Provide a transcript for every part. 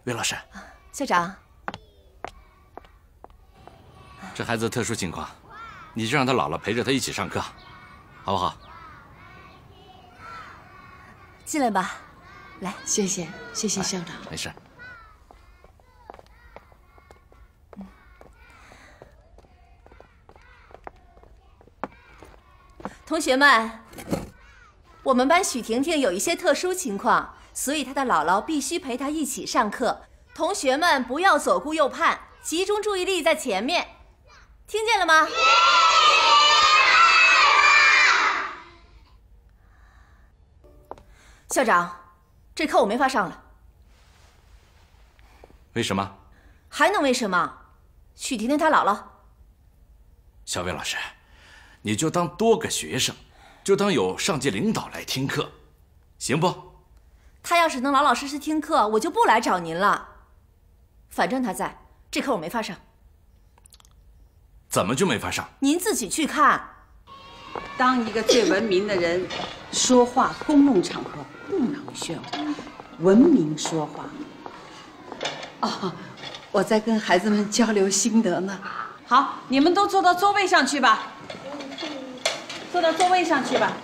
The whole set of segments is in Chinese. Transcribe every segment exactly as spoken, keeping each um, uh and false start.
魏老师， 校长， 这孩子特殊情况，你就让他姥姥陪着他一起上课，好不好？ 进来吧，来， 谢谢，谢谢校长。 没事。 同学们，我们班许婷婷有一些特殊情况，所以她的姥姥必须陪她一起上课。同学们不要左顾右盼，集中注意力在前面，听见了吗？校长，这课我没法上了。 为什么？ 还能为什么？许婷婷她姥姥。 小魏老师，你就当多个学生，就当有上级领导来听课，行不？ 他要是能老老实实听课，我就不来找您了。反正他在，这课我没法上。 怎么就没法上？ 您自己去看。 当一个最文明的人，说话公共场合不能喧哗，文明说话。哦，我在跟孩子们交流心得呢。好，你们都坐到座位上去吧。坐到座位上去吧。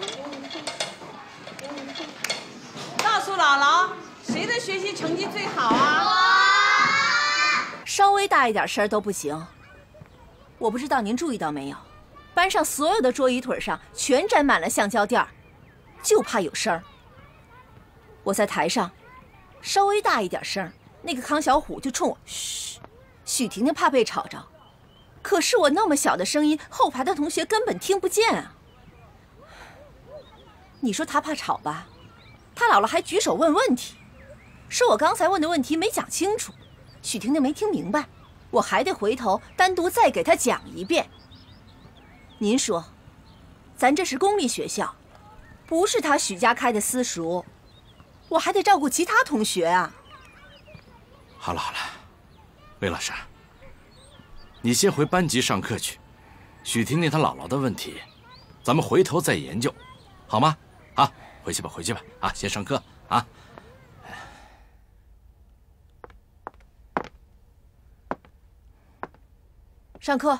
告诉姥姥，谁的学习成绩最好啊？ 稍微大一点声都不行。我不知道您注意到没有，班上所有的桌椅腿上全粘满了橡胶垫儿，就怕有声儿。我在台上，稍微大一点声，那个康小虎就冲我嘘。许婷婷怕被吵着，可是我那么小的声音，后排的同学根本听不见啊。你说他怕吵吧，他姥姥还举手问问题，说我刚才问的问题没讲清楚，许婷婷没听明白，我还得回头单独再给她讲一遍。您说，咱这是公立学校，不是他许家开的私塾，我还得照顾其他同学啊。 好了好了，魏老师，你先回班级上课去，许婷婷她姥姥的问题，咱们回头再研究，好吗？啊，回去吧回去吧，啊，先上课啊。 上课。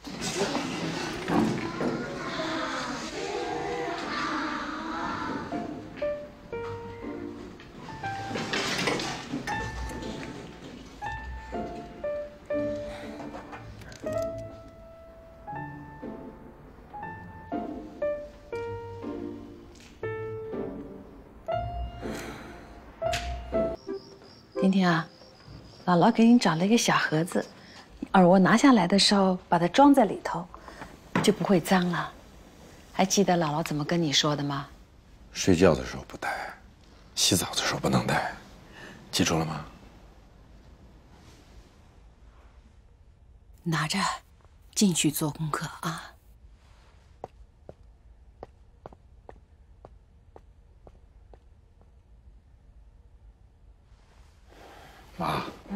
婷婷啊，姥姥给你找了一个小盒子，耳蜗拿下来的时候把它装在里头，就不会脏了。还记得姥姥怎么跟你说的吗？ 睡觉的时候不戴，洗澡的时候不能戴，记住了吗？ 拿着，进去做功课啊。 妈，嗯，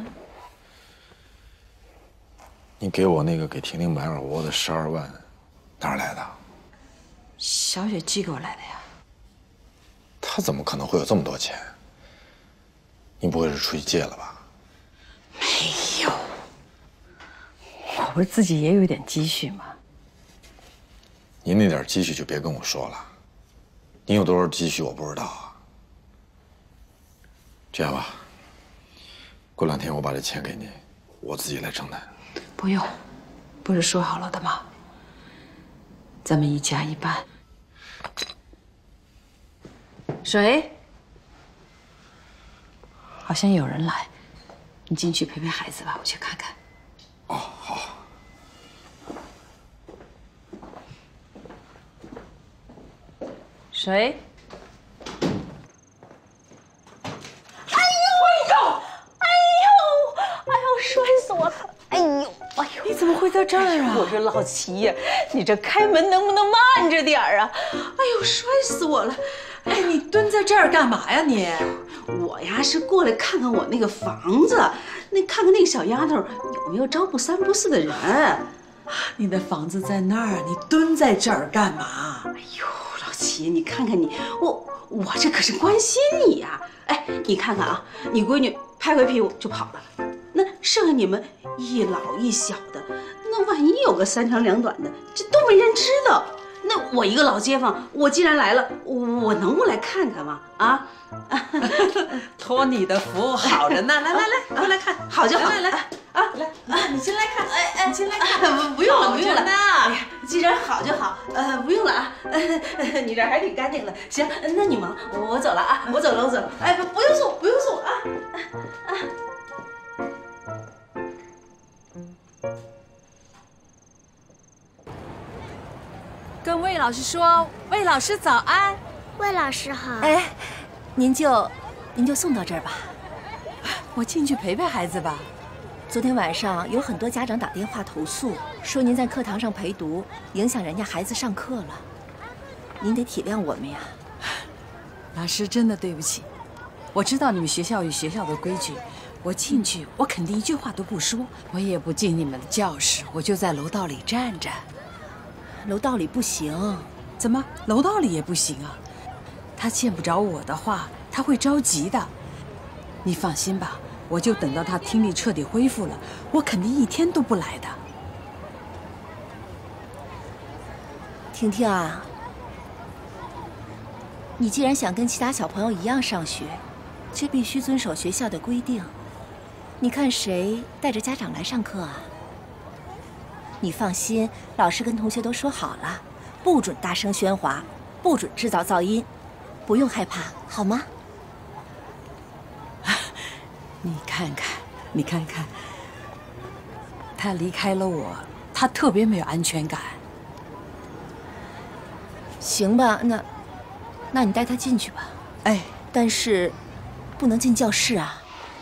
你给我那个给婷婷买耳蜗的十二万，哪儿来的？ 小雪寄给我来的呀。 她怎么可能会有这么多钱？你不会是出去借了吧？ 没有，我不是自己也有点积蓄吗？ 你那点积蓄就别跟我说了，你有多少积蓄我不知道啊。这样吧。过两天我把这钱给你，我自己来承担。 不用，不是说好了的吗？咱们一家一半。谁？好像有人来，你进去陪陪孩子吧，我去看看。 哦，好。 谁？ 摔死我了！哎呦，哎呦， 你怎么会在这儿啊？ 我说老齐呀，你这开门能不能慢着点儿啊？ 哎呦，摔死我了！哎，你蹲在这儿干嘛呀你？ 我呀是过来看看我那个房子，那看看那个小丫头有没有招不三不四的人。 你的房子在那儿，你蹲在这儿干嘛？ 哎呦，老齐，你看看你，我我这可是关心你呀。 哎，你看看啊，你闺女拍拍屁股就跑了，那剩下你们一老一小的，那万一有个三长两短的，这都没人知道。那我一个老街坊，我既然来了，我能不来看看吗？啊， 托你的福，好着呢。来来来，过来看， 好就好。 来来来啊，来，你先来看，哎哎，你先来看。 不用了，不用了。 哎呀，既然好就好，呃，不用了啊。呃，你这还挺干净的。行，那你忙，我走了啊，我走了，我走了。哎，不，不用送，不用送啊。啊。 跟魏老师说，魏老师早安。 魏老师好。 哎，您就，您就送到这儿吧。 我进去陪陪孩子吧。 昨天晚上有很多家长打电话投诉，说您在课堂上陪读，影响人家孩子上课了。您得体谅我们呀。 老师，真的对不起。我知道你们学校有学校的规矩，我进去我肯定一句话都不说，我也不进你们的教室，我就在楼道里站着。 楼道里不行。 怎么楼道里也不行啊？他见不着我的话，他会着急的。你放心吧，我就等到他听力彻底恢复了，我肯定一天都不来的。 婷婷啊，你既然想跟其他小朋友一样上学，就必须遵守学校的规定。你看谁带着家长来上课啊？你放心，老师跟同学都说好了，不准大声喧哗，不准制造噪音，不用害怕，好吗？ 你看看，你看看，他离开了我，他特别没有安全感。 行吧，那，那你带他进去吧。 哎， 但是，不能进教室啊。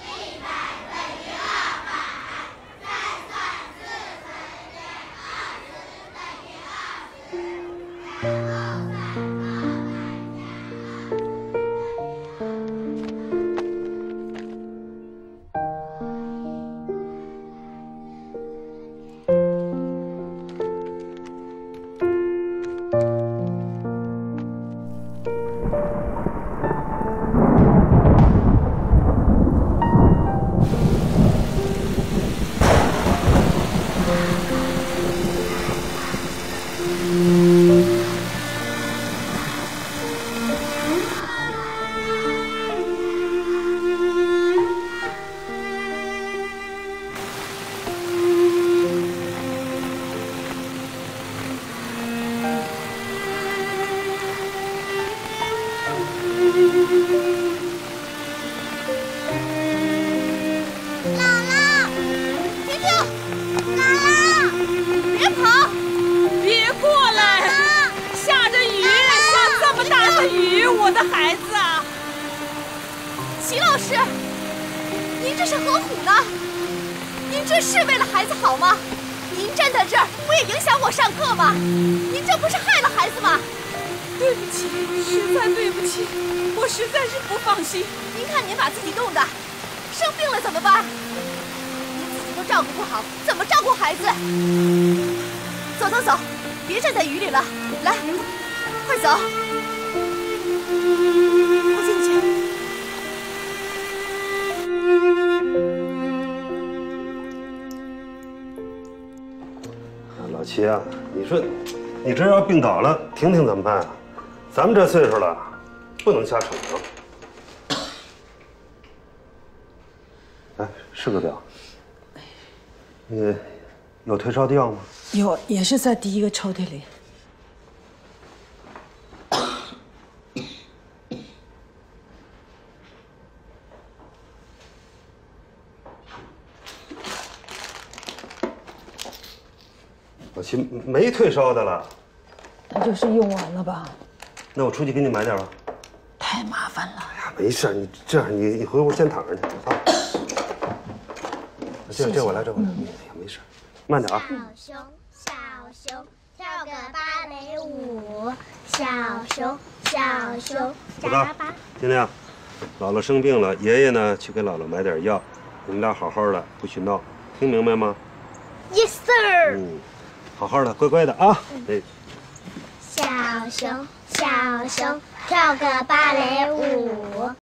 我的孩子啊！ 齐老师，您这是何苦呢？您这是为了孩子好吗？您站在这儿，不也影响我上课吗？您这不是害了孩子吗？ 对不起，实在对不起，我实在是不放心。 您看您把自己弄的，生病了怎么办？您自己都照顾不好，怎么照顾孩子？走走走，别站在雨里了，来，快走。我进去。 老齐啊，你说，你这要病倒了，婷婷怎么办啊？咱们这岁数了，不能瞎逞强。哎，是个表。你有退烧的药吗？ 有，也是在第一个抽屉里。 老齐没退烧的了， 那就是用完了吧？ 那我出去给你买点吧。 太麻烦了。 哎呀，没事，你这样，你你回屋先躺着去啊。这这我来，这我来。哎呀，没事，慢点啊。 小熊，小熊，跳个芭蕾舞。小熊，小熊， 小高，今天啊，姥姥生病了，爷爷呢去给姥姥买点药，你们俩好好的，不许闹，听明白吗 ？Yes sir。 嗯，好好的，乖乖的啊。哎。 小熊，小熊，跳个芭蕾舞。